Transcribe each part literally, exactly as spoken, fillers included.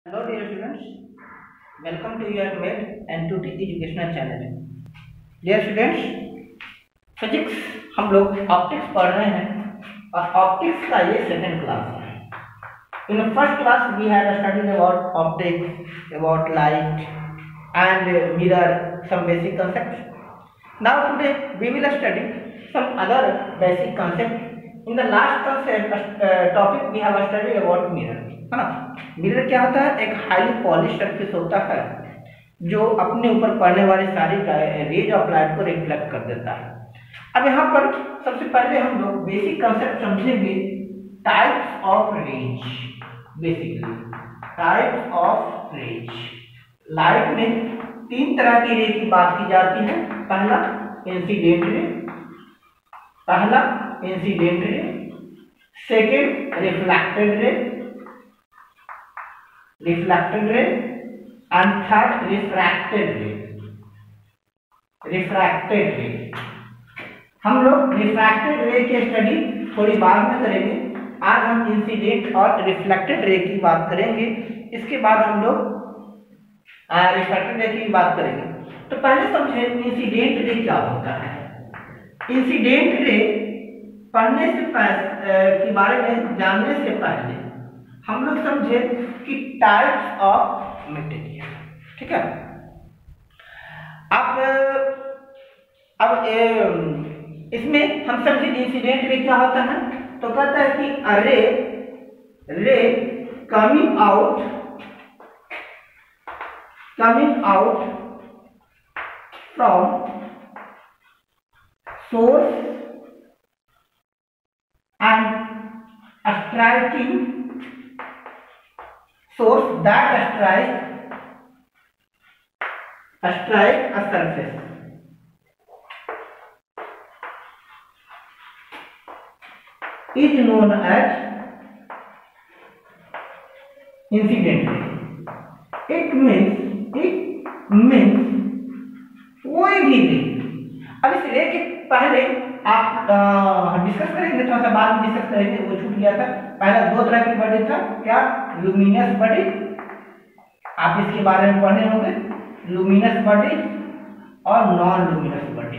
Hello dear students, welcome to your Med and two T educational channel. Dear students, physics हम लोग optics पढ़ रहे हैं और ऑप्टिक्स का ये सेकंड क्लास है। In first class we had studied about optics, about light and mirror, some basic concepts. Now today we will study some other basic concepts. In the last concept uh, topic we have studied about mirror, है ना। Mirror क्या होता है? एक highly polish surface होता है जो अपने ऊपर पड़ने वाली सारी रेज ऑफ लाइट को रिफ्लेक्ट कर देता है। अब यहाँ पर सबसे पहले हम लोग बेसिक कंसेप्ट समझेंगे types of rays. Basically types of rays, light में तीन तरह की रे की बात की जाती है। पहला इंसिडेंट रे, पहला incident ray, second reflected ray, reflected ray and third refracted ray. Refracted ray हम लोग रिफ्रैक्टेड रे की स्टडी थोड़ी बाद में करेंगे। आज हम इंसिडेंट और रिफ्लेक्टेड रे की बात करेंगे, इसके बाद हम लोग रिफ्रैक्टेड रे की बात करेंगे। तो पहले समझे इंसिडेंट रे क्या होता है। इंसिडेंट रे पढ़ने से पहले के बारे में जानने से पहले हम लोग समझे कि टाइप्स ऑफ मटेरियल, ठीक है। अब अब इसमें हम समझे इंसिडेंट रे क्या होता है। तो कहता है कि a ray ray coming out coming out from source and striking source that strike strike a surface is known as incident ray. It means it means कोई भी रे। अब इस रे के पहले आप डिस्कस करेंगे, थोड़ा सा बाद में डिस्कस करेंगे, वो छूट गया था। पहला दो तरह की बॉडी था, क्या? लुमिनस बॉडी, आप इसके बारे में पढ़े होंगे, लुमिनस बॉडी और नॉन लुमिनस बॉडी।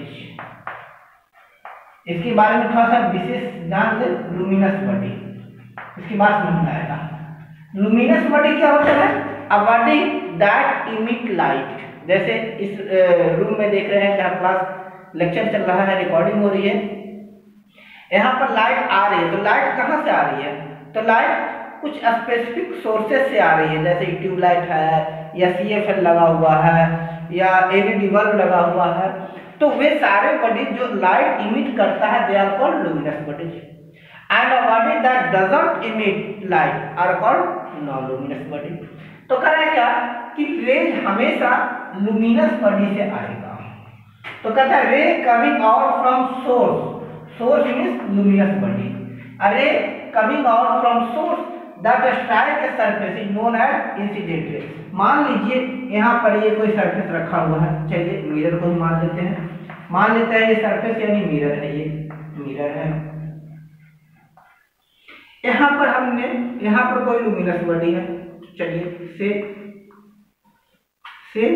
इसके बारे में थोड़ा सा विशेष जान ले। लुमिनस बॉडी इसके बाद समझ में आएगा। लुमिनस बॉडी क्या होता है? A body that emit light. जैसे इस रूम में देख रहे हैं जहाँ क्लास लेक्चर चल रहा है, रिकॉर्डिंग हो रही है, यहाँ पर लाइट आ रही है। तो लाइट कहाँ से आ रही है? तो लाइट कुछ स्पेसिफिक सोर्सेस से आ रही है, जैसे ट्यूबलाइट है या सी एफ एल लगा हुआ है या एलईडी बल्ब लगा हुआ है। तो वे सारे बॉडी जो लाइट इमिट करता है they are called luminous bodies, and a body that doesn't emit light are called non luminous body. तो कह रहा है क्या कि रेज हमेशा लुमिनस बॉडी से आएगा। तो कहता है ray coming out from source, source means luminous body, a ray coming out from source that strike a surface is known as incident ray. मान लीजिए यहाँ पर ये कोई सरफेस रखा हुआ है, चलिए मिरर को मान लेते हैं। मान लेते हैं ये सरफेस यानी मिरर है, ये मिरर है। यहाँ पर हमने यहाँ पर कोई लुमिनस बॉडी है, चलिए से से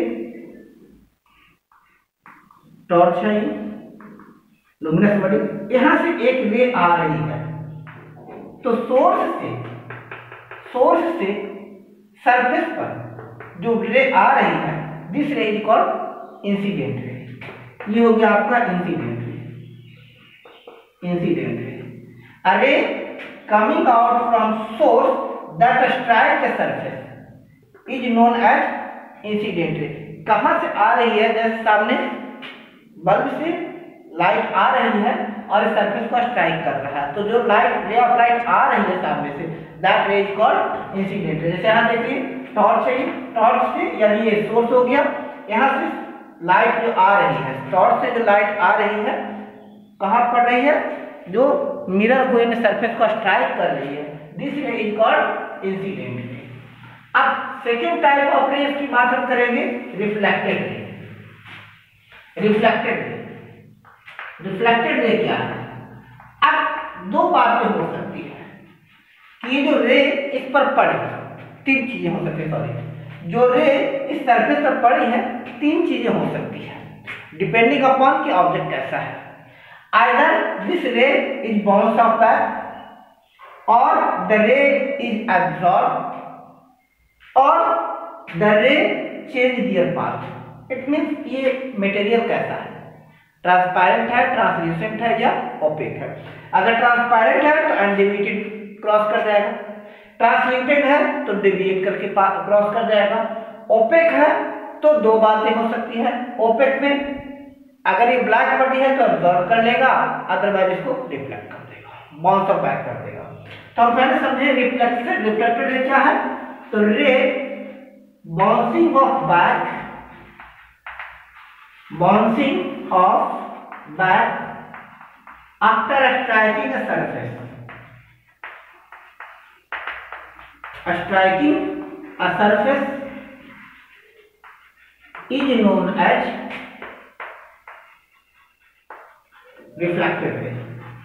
टॉर्च है, लुमिनस बॉडी। यहाँ से एक रे आ रही है, तो सोर्स से सोर्स से सरफेस पर जो रे आ रही है, this ray is called incident रे। ये हो गया आपका incident ray. Incident ray a ray coming out from source that strike the surface is known as incident ray. कहां से आ रही है? जैसे सामने बल्ब से लाइट आ रही है और इस सरफेस को स्ट्राइक कर रहा है, तो जो लाइट रे ऑफ लाइट आ रही है सामने से, दैट रे इज कॉल्ड इंसिडेंट रे। जैसे यहाँ देखिए टॉर्च है, टॉर्च से यानी ये सोर्स हो गया, यहाँ से लाइट जो आ रही है, टॉर्च से जो लाइट आ रही है कहाँ पड़ रही है? जो मिरर को इन सरफेस को स्ट्राइक कर रही है, this ray is called incident रे। अब सेकेंड टाइप ऑफ रेज की बात हम करेंगे, reflected ray. Reflected ray reflected रे क्या है? अब दो बातें हो सकती है कि ये जो रे इस पर पड़े, तीन चीजें हो सकती है, सॉरी जो रे इस सरफेस पर पड़ी है तीन चीजें हो सकती है डिपेंडिंग अपॉन कि ऑब्जेक्ट कैसा है। Either this ray is bounce off back or the ray is absorb or the ray change their path. It means ये मटेरियल कैसा है, ट्रांसपेरेंट है, ट्रांसल्यूसेंट है या ओपेक है। अगर ट्रांसपेरेंट है तो अनडिविएटेड क्रॉस कर जाएगा, ट्रांसल्यूसेंट है तो डिविएट करके क्रॉस कर जाएगा, ओपेक है तो दो बातें हो सकती है। ओपेक में अगर ये ब्लैक बॉडी है तो अब्जॉर्ब कर लेगा, अदरवाइज इसको रिफ्लेक्ट कर देगा, बाउंस ऑफ बैक कर देगा। तो हम पहले समझे रिफ्लेक्टेड रिफ्लेक्टेड रे क्या है, तो ray bouncing off back bouncing off back after striking a surface striking a surface is known as reflected ray।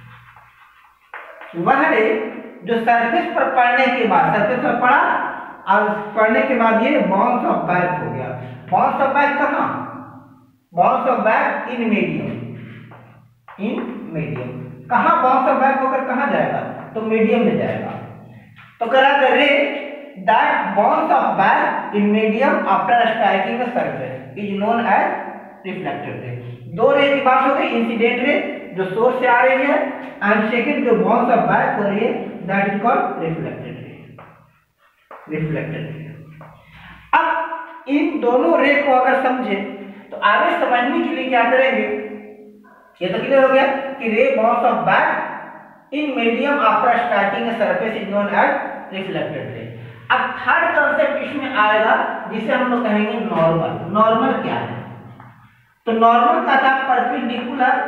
वह रे जो सरफेस पर पड़ने के बाद, सरफेस पर पड़ा और पड़ने के बाद ये बाउंस ऑफ बैक हो गया। बाउंस ऑफ बैक कहाँ, bounce off back in medium, in medium कहाँ बाउंस ऑफ बैक होकर कहाँ जाएगा, तो मीडियम में जाएगा। तो करा the ray that bounce off back in medium after striking the surface is known as reflected ray. दो रे की बात हो गई, इंसिडेंट रे जो सोर्स से आ रही है एंड सेकंड जो बाउंस ऑफ बैक हो रही है that is called reflected ray, reflected ray. अब इन दोनों रे को अगर समझे तो आगे समझने के लिए क्या करेंगे, ये तो क्लियर हो गया कि ray bounce off back in medium after striking a surface is known as reflected ray. अब थर्ड कांसेप्ट इसमें आएगा जिसे हम लोग कहेंगे नॉर्मल। नॉर्मल क्या है, तो नॉर्मल का था perpendicular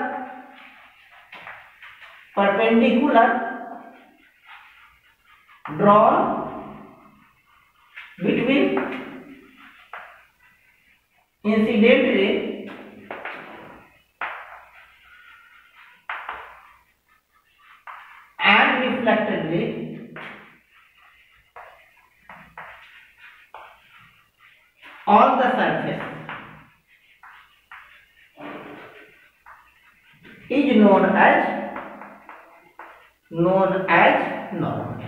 perpendicular drawn between incident ray and reflected ray on the surface is known as known as normal।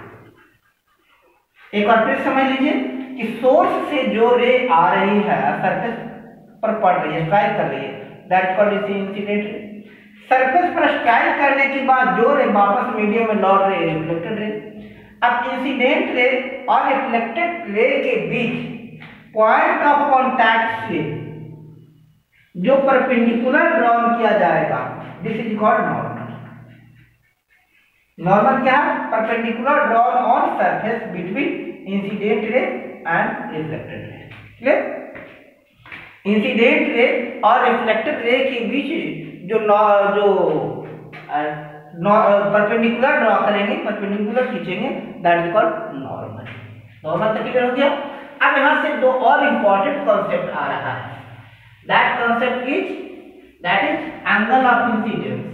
एक बार फिर समझ लीजिए कि सोर्स से जो रे आ रही है सरफेस पर पड़ रही है, स्ट्राइक कर रही है, that called incident ray. Surface पर स्ट्राइक करने के बाद जो रे वापस मीडियम में लौट रही है रिफ्लेक्टेड रे। अब इंसिडेंट रे और रिफ्लेक्टेड रे के बीच पॉइंट ऑफ कांटेक्ट से जो परपेंडिकुलर ड्रॉन किया जाएगा this is called normal. Normal क्या है, perpendicular drawn on surface between incident ray and reflected ray. Clear, incident ray और रिफ्लेक्टेड रे के बीच जो जो परपेंडिकुलर ड्रॉ करेंगे, परपेंडिकुलर खींचेंगे, that is called normal. Normal तक क्लियर हो गया। अब यहां से दो और इंपॉर्टेंट कॉन्सेप्ट आ रहा है, that concept is that is angle of incidence.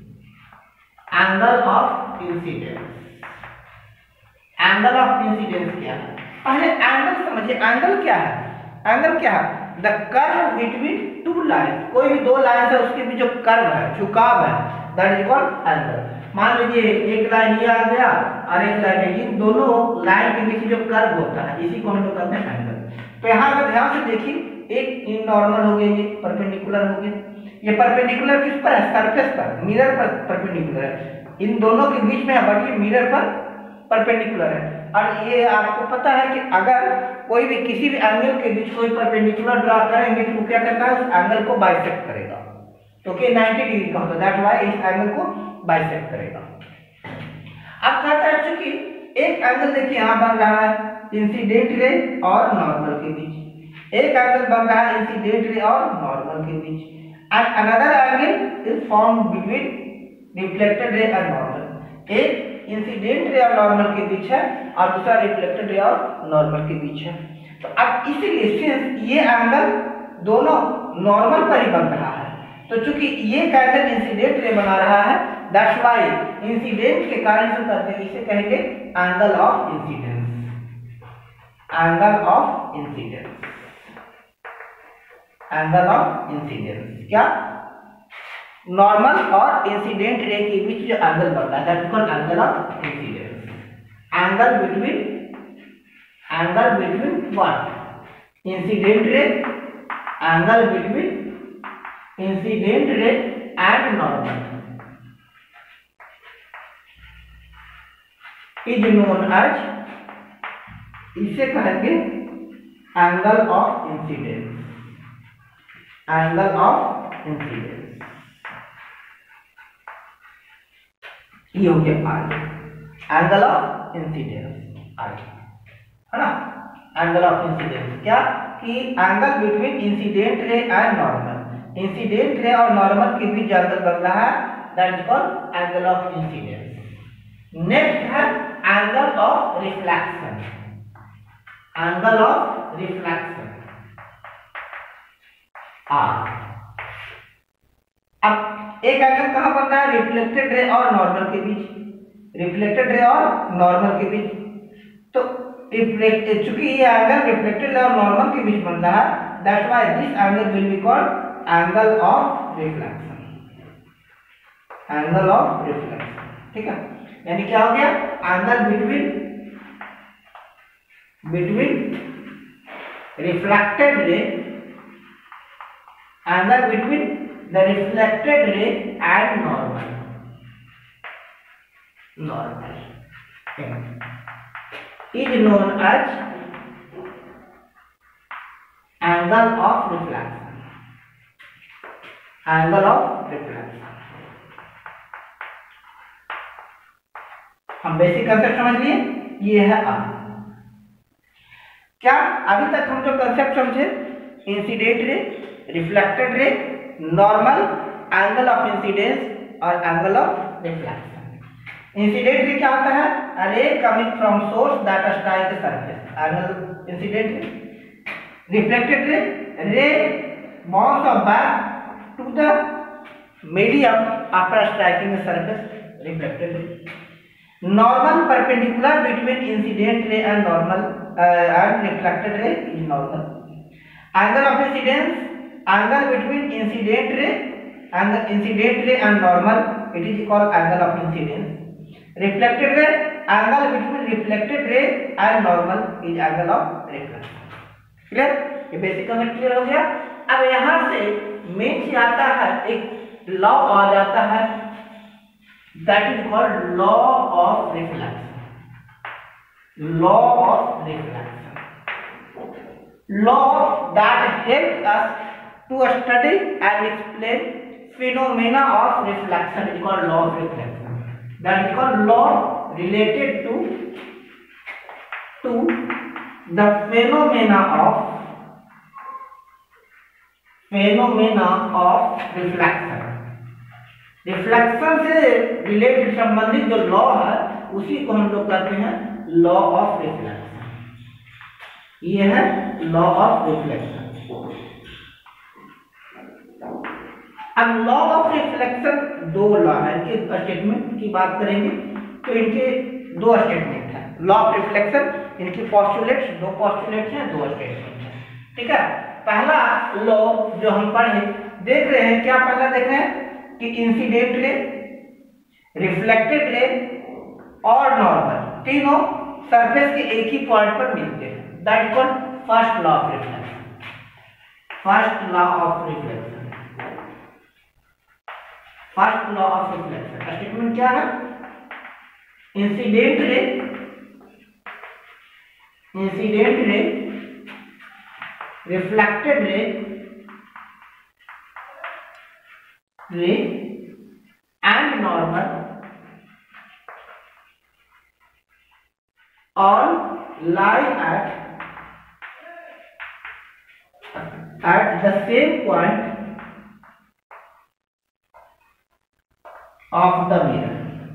Angle of incidence, angle of incidence क्या है, पहले एंगल समझिए। एंगल क्या है, एंगल क्या है, the curve between two line. कोई भी दो लाइन है उसके बीच जो कर्व है, झुकाव है, दैट इज कॉल्ड एंगल। मान लीजिए एक लाइन ये आ गया और एक लाइन है, इन दोनों लाइन के बीच जो कर्व होता है इसी को हम लोग कहते हैं एंगल। तो यहाँ अगर ध्यान से देखिए, एक इन नॉर्मल हो गया, ये परपेंडिकुलर हो गया। ये परपेंडिकुलर किस पर है, सरफेस पर, मिरर पर परपेंडिकुलर है। इन दोनों के बीच में है बट ये मिरर पर परपेंडिकुलर है। और ये आपको पता है कि अगर कोई भी किसी भी एंगल के बीच कोई परपेंडिकुलर ड्रा करेंगे तो क्या करता है, उस एंगल को बाइसेक्ट करेगा, तो कि नब्बे डिग्री का होता है, दैट वाई इस एंगल को बाइसेक्ट करेगा। अब कहता है चूंकि एक एंगल देखिए यहां बन रहा है इंसिडेंट रे और नॉर्मल के बीच, एक एंगल बन रहा है इंसिडेंट रे और नॉर्मल के बीच, and another angle is formed between reflected ray and normal. एक इंसिडेंट रे और नॉर्मल के बीच है और दूसरा रिफ्लेक्टेड रे और नॉर्मल के बीच है। तो अब इसीलिए सिंस ये एंगल दोनों नॉर्मल पर ही बन रहा है, तो चूंकि ये एंगल इंसिडेंट रे बना रहा है, दैट्स व्हाई इंसिडेंट के कारण से कहते हैं, इसे कहेंगे angle of incidence. Angle of incidence, angle of incidence क्या, नॉर्मल और इंसिडेंट रे के बीच जो एंगल बनता है that is called angle of incidence. Angle between, angle between what, incident ray, angle between incident ray and normal is known as, इसे कहेंगे angle of incidence, angle of incidence. ये हो गया R, angle of incidence R, है ना। Angle of incidence क्या कि angle between incident ray and normal, incident ray और नॉर्मल के बीच एंगल बन रहा है that is called angle of incidence. Next है angle of reflection, angle of reflection R. अब एक एंगल कहां बन रहा है, रिफ्लेक्टेड रे और नॉर्मल के बीच, रिफ्लेक्टेड रे और नॉर्मल के बीच। तो चूंकि ये एंगल रिफ्लेक्टेड रे और नॉर्मल के बीच बन रहा है that's why this angle will be called angle of reflection, angle of reflection. ठीक है, यानी क्या हो गया, angle between, between reflected ray, angle between the reflected ray and normal, normal is known as angle of reflection, angle of reflection। हम basic concept समझ लिए, ये है आर। क्या अभी तक हम जो कंसेप्ट समझे, incident ray, reflected ray, normal, angle of incidence और angle of reflection. Incident ray क्या होता है, a ray coming from source that strike the surface, angle incident ray. Reflected ray, ray bounce off back to the medium after striking the surface, reflected ray. Normal perpendicular between incident ray and normal and reflected ray is normal. Angle of incidence, angle between incident ray and incident ray and normal, it is called angle of incidence। reflected ray, angle between reflected ray and normal is angle of reflection। Clear, ये basic concept clear हो गया। अब यहां से main चीज आता है, एक लॉ आ जाता है that is called law of reflection, law of reflection, law that helps us to study and explain phenomena of reflection is called law of reflection, that is called law related to to the phenomena of phenomena of reflection। Reflection से related संबंधित जो law है उसी को हम लोग कहते हैं लॉ ऑफ रिफ्लेक्शन। ये है लॉ ऑफ रिफ्लेक्शन। अब लॉ ऑफ रिफ्लेक्शन दो लॉ है, इनके स्टेटमेंट की बात करेंगे तो इनके दो स्टेटमेंट है। लॉ ऑफ रिफ्लेक्शन, इनकी पोस्टुलेट्स, दो पोस्टुलेट्स हैं, दो स्टेटमेंट हैं। ठीक है, पहला लॉ जो हम पढ़े देख रहे हैं, क्या पहला देख रहे हैं कि इंसिडेंट रे, रिफ्लेक्टेड रे और नॉर्मल तीनों सरफेस के एक ही पॉइंट पर मिलते हैं, that is called first law of reflection, first law of reflection. First law of reflection statement क्या है, incident ray, incident ray, reflected ray, ray and normal all lie at at the same point of the mirror।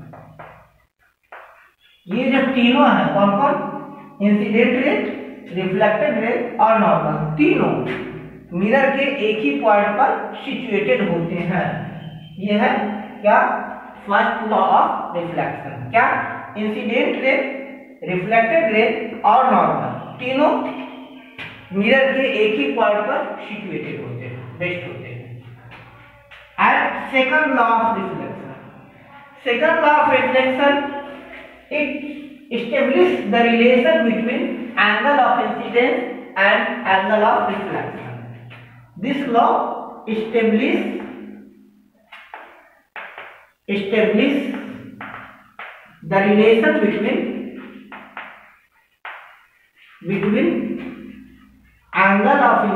ये जो तीनों है कौन कौन, incident ray, reflected ray और normal, तीनों मिरर के एक ही पॉइंट पर सिचुएटेड होते हैं। ये है क्या, फर्स्ट लॉ ऑफ रिफ्लेक्शन। क्या, इंसिडेंट रे, रिफ्लेक्टेड रे और नॉर्मल तीनों मिरर के एक ही पॉइंट पर सिचुएटेड होते हैं, बेस्ट होते हैं। And second law of reflection, second law of reflection it establish the relation between angle of incidence and angle of reflection. This law establish establish the relation between between angle of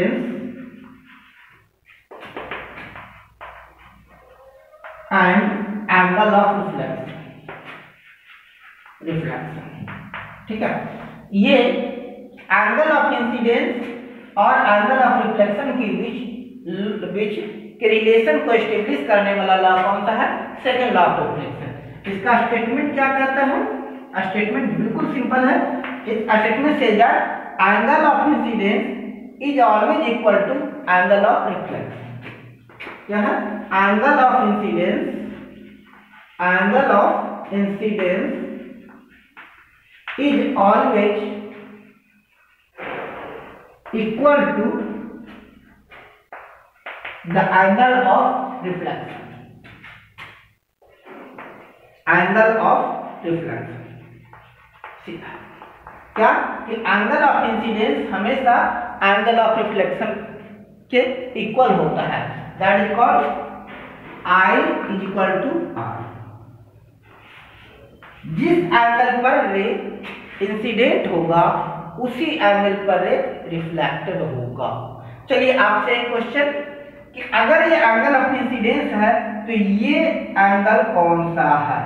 incidence and angle of reflection reflection ठीक है। ये angle of incidence और angle of reflection के बीच बीच के relation को establish करने वाला लॉ कौन सा है? Second law of reflection. इसका स्टेटमेंट क्या कहता है? स्टेटमेंट बिल्कुल सिंपल है। इस स्टेटमेंट से that angle of incidence is always equal to angle of reflection. क्या है? Angle of incidence angle of incidence is always equal to the angle of reflection. Angle of reflection सीधा क्या कि angle of incidence हमेशा angle of reflection के equal होता है। That is called I is equal to R। जिस angle पर ray incident होगा उसी एंगल पर रे रिफ्लेक्टेड होगा। चलिए आपसे एक क्वेश्चन कि अगर ये एंगल ऑफ इंसिडेंस है तो ये एंगल कौन सा है?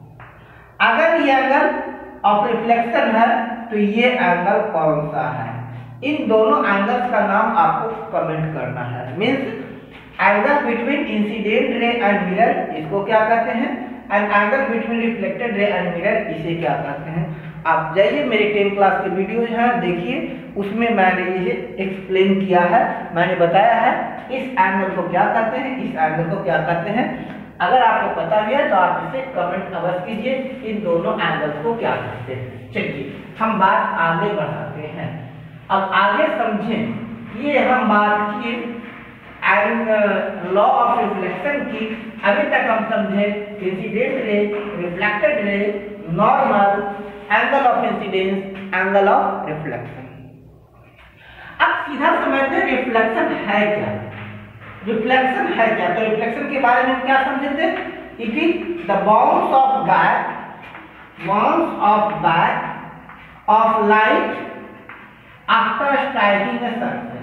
अगर ये एंगल ऑफ रिफ्लेक्शन है तो ये एंगल कौन सा है? इन दोनों एंगल्स का नाम आपको कमेंट करना है। Means angle between incident ray and mirror इसको क्या कहते हैं, and angle between reflected ray and mirror इसे क्या कहते हैं। आप जाइए मेरे टेंथ क्लास के वीडियो है देखिए, उसमें मैंने ये एक्सप्लेन किया है, मैंने बताया है इस एंगल को क्या कहते हैं, इस एंगल को क्या कहते हैं। अगर आपको पता भी है तो आप इसे कमेंट अवश्य कीजिए इन दोनों एंगल्स को क्या कहते हैं। चलिए हम बात आगे बढ़ाते हैं। अब आगे समझें, ये हम बात किए एंड लॉ ऑफ रिफ्लेक्शन की। अभी तक हम समझे incident ray, reflected ray, normal, angle of incidence, angle of reflection. अब सीधा समझते हैं रिफ्लेक्शन है क्या। रिफ्लेक्शन है क्या? तो रिफ्लेक्शन के बारे में क्या समझे थे? It is the bounce off back bounce off back of light after striking a surface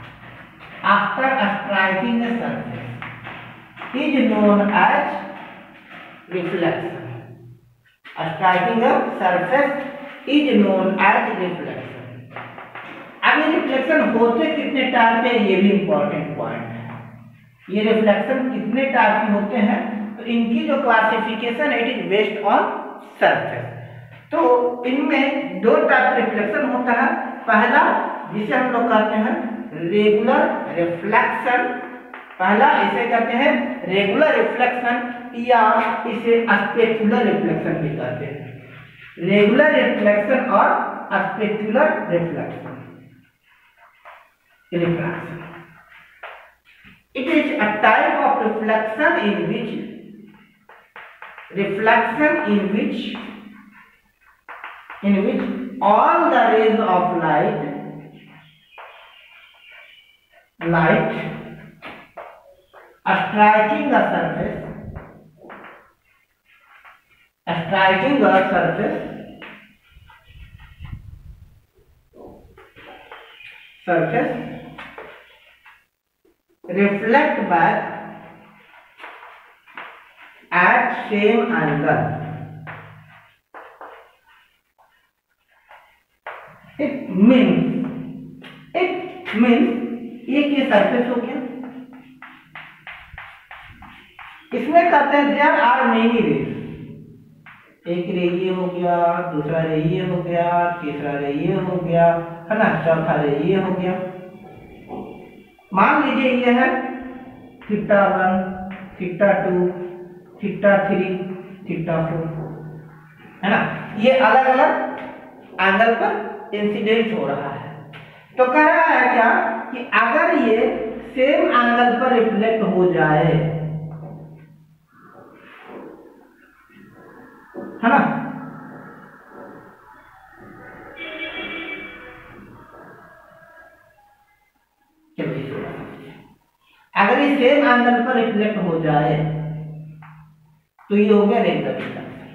after striking a surface is known as reflection. Striking a surface is known as reflection. अब ये reflection होते कितने type पे, ये भी important point है। ये reflection कितने टाइप के होते हैं तो इनकी जो क्लासिफिकेशन है it is based on surface. तो इनमें दो टाइप रिफ्लेक्शन होता है। पहला जिसे हम लोग कहते हैं रेगुलर रिफ्लेक्शन, पहला इसे कहते हैं रेगुलर रिफ्लेक्शन या इसे स्पेक्युलर रिफ्लेक्शन भी कहते हैं। रेगुलर रिफ्लेक्शन और specular reflection reflection it is a type of reflection in which reflection in which in which all the rays of light light striking the surface striking the surface surface reflect back at same angle. It means it means एक ये surface हो गया, इसमें कहते हैं there are many raise. एक रे ये हो गया, दूसरा रे ये हो गया, तीसरा रे ये हो गया, है ना, चौथा रे ये हो गया। मान लीजिए ये है theta one, theta two, theta three, theta four, है ना। ये अलग अलग एंगल पर इंसिडेंट हो रहा है। तो कह रहा है क्या कि अगर ये सेम एंगल पर रिफ्लेक्ट हो जाए, है ना, अगर ये सेम एंगल पर रिफ्लेक्ट हो जाए तो ये हो गया रेगुलर रिफ्लेक्शन।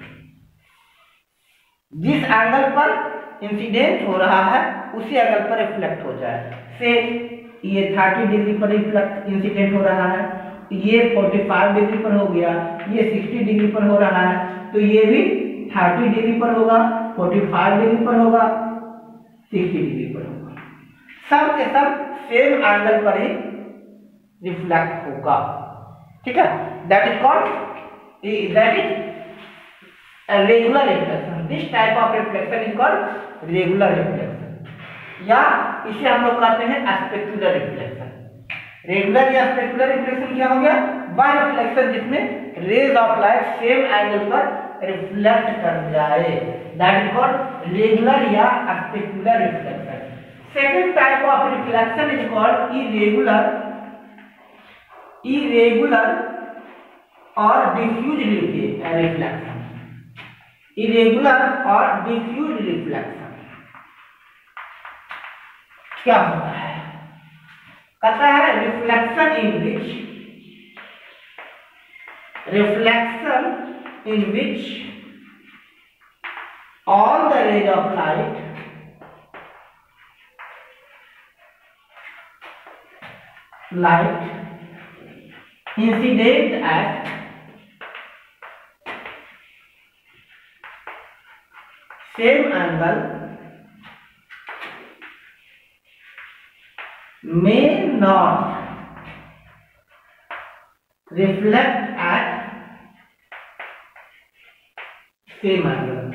जिस एंगल पर इंसिडेंट हो रहा है उसी एंगल पर रिफ्लेक्ट हो जाए। से ये तीस डिग्री पर रिफ्लेक्ट इंसिडेंट हो रहा है, ये पैंतालीस डिग्री पर हो गया, ये साठ डिग्री पर हो रहा है, तो ये भी तीस डिग्री पर होगा, पैंतालीस डिग्री पर होगा, साठ डिग्री पर होगा। सब के सब सेम एंगल पर ही रिफ्लेक्ट होगा। ठीक है, that is called that is regular reflection. This type of reflection is called regular reflection, या इसे हम लोग कहते हैं स्पेक्युलर रिफ्लेक्शन। रेगुलर या स्पेक्युलर रिफ्लेक्शन क्या हो गया? वह रिफ्लेक्शन जिसमें rays of light same angle पर रिफ्लेक्ट कर जाए, दैट इज कॉल्ड रेगुलर या specular reflection. Second type of reflection is called irregular irregular or diffuse reflection। irregular और diffuse reflection क्या होता है? कहता है reflection in which reflection in which all the rays of light light incident at same angle may not reflect at same angle।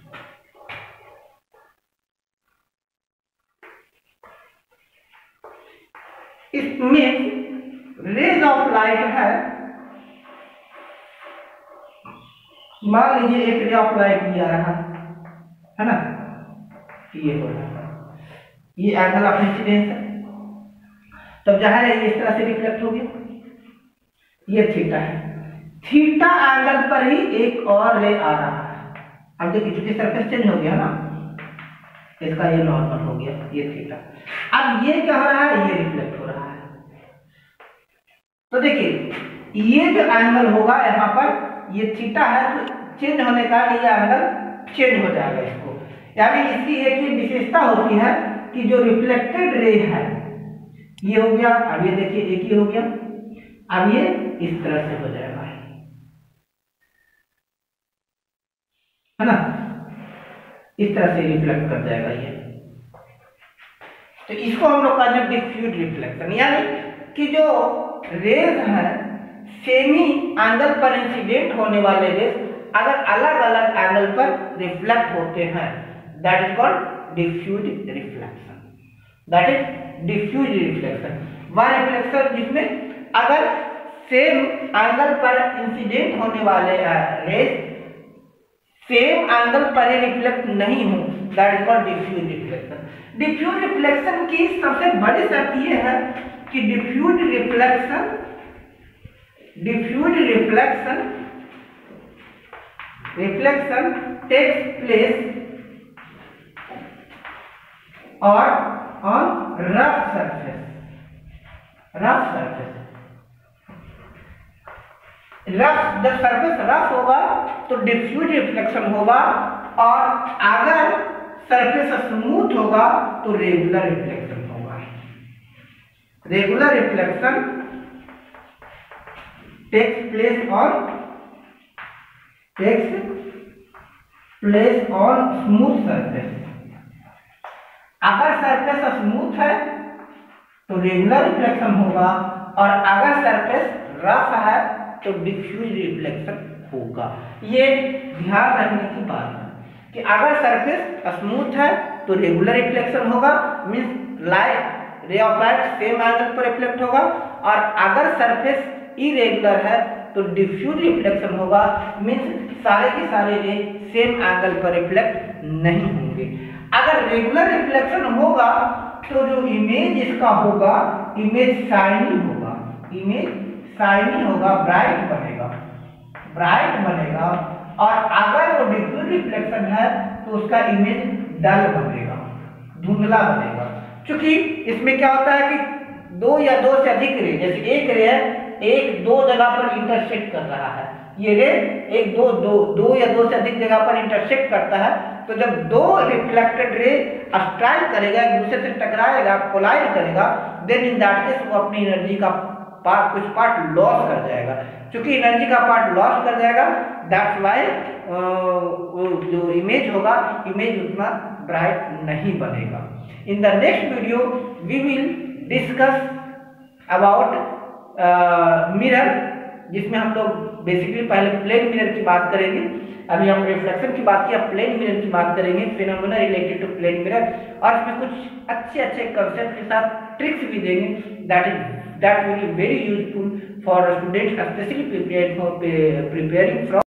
इसमें rays of light है, मान लीजिए एक रे ऑफ लाइट भी आ रहा है ना, ये हो रहा है, ये एंगल ऑफ इंसिडेंस है, तब जाहिर है इस तरह से रिफ्लेक्ट हो गया, ये थीटा है, थीटा एंगल पर ही एक और रे आ रहा है। अब देखिए चूंकि सरफेस चेंज हो गया ना, इसका ये नॉर्मल हो गया, ये थीटा। अब ये क्या हो रहा है? ये रिफ्लेक्ट हो रहा है। तो देखिए ये जो एंगल होगा यहाँ पर, ये थीटा है, तो चेंज होने का ये एंगल चेंज हो जाएगा इसको, यानी इसकी एक ही विशेषता होती है कि जो रिफ्लेक्टेड रे है ये हो गया, अब ये देखिए एक ही हो गया, अब ये इस तरह से हो जाएगा, है ना, इस तरह से रिफ्लेक्ट कर जाएगा ये। तो इसको हम लोग कहते हैं डिफ्यूज रिफ्लेक्शन, यानी कि जो रेज है सेमी एंगल पर इंसिडेंट होने वाले रेज अगर अलग अलग एंगल पर रिफ्लेक्ट होते हैं, that is called diffuse reflection. That is diffuse reflection, वह रिफ्लेक्शन जिसमें अगर सेम एंगल पर इंसिडेंट होने वाले रेज सेम एंगल पर रिफ्लेक्ट नहीं हो, that is called diffuse reflection. Diffuse reflection की सबसे बड़ी शर्त यह है कि diffuse reflection diffuse reflection reflection takes place और on rough surface rough surface rough जब सरफेस रफ होगा तो डिफ्यूज रिफ्लेक्शन होगा, और अगर सरफेस स्मूथ होगा तो रेगुलर रिफ्लेक्शन होगा। Regular reflection takes place on takes place on smooth surface. अगर सरफेस स्मूथ है तो रेगुलर रिफ्लेक्शन होगा, और अगर सरफेस रफ है तो डिफ्यूज रिफ्लेक्शन होगा। ये ध्यान रखने की बात है कि अगर सरफेस स्मूथ है तो रेगुलर रिफ्लेक्शन होगा, means light ray of light same angle पर रिफ्लेक्ट होगा, और अगर सरफेस इरेगुलर है तो डिफ्यूज रिफ्लेक्शन होगा, मींस सारे के सारे रे सेम एंगल पर रिफ्लेक्ट नहीं होंगे। अगर रेगुलर रिफ्लेक्शन होगा तो जो इमेज इसका होगा, इमेज शाइनी होगा, इमेज शाइनी होगा, ब्राइट बनेगा, ब्राइट बनेगा। और अगर वो डिफ्यूज रिफ्लेक्शन है तो उसका इमेज डल बनेगा, धुंधला बनेगा। क्योंकि इसमें क्या होता है कि दो या दो से अधिक रे, जैसे एक रे है, एक दो जगह पर इंटरसेक्ट कर रहा है, ये रे एक दो दो दो या दो से अधिक जगह पर इंटरसेक्ट करता है। तो जब दो रिफ्लेक्टेड रे स्ट्राइक करेगा, एक दूसरे से टकराएगा, कोलाइड करेगा, देन इन दैट केस वो अपनी एनर्जी का पार्ट, कुछ पार्ट लॉस कर जाएगा। क्योंकि एनर्जी का पार्ट लॉस कर जाएगा, दैट्स वाई जो इमेज होगा, इमेज उतना ब्राइट नहीं बनेगा। In the next video we will discuss about mirror, जिसमें हम लोग बेसिकली पहले प्लेन मिरर की बात करेंगे। अभी हम रिफ्लेक्शन की बात की, अब प्लेन मिरर की बात करेंगे, phenomena related to plane mirror, और इसमें कुछ अच्छे अच्छे कंसेप्ट के साथ ट्रिक्स भी देंगे। That is that will be very useful for students, specially preparing for preparing from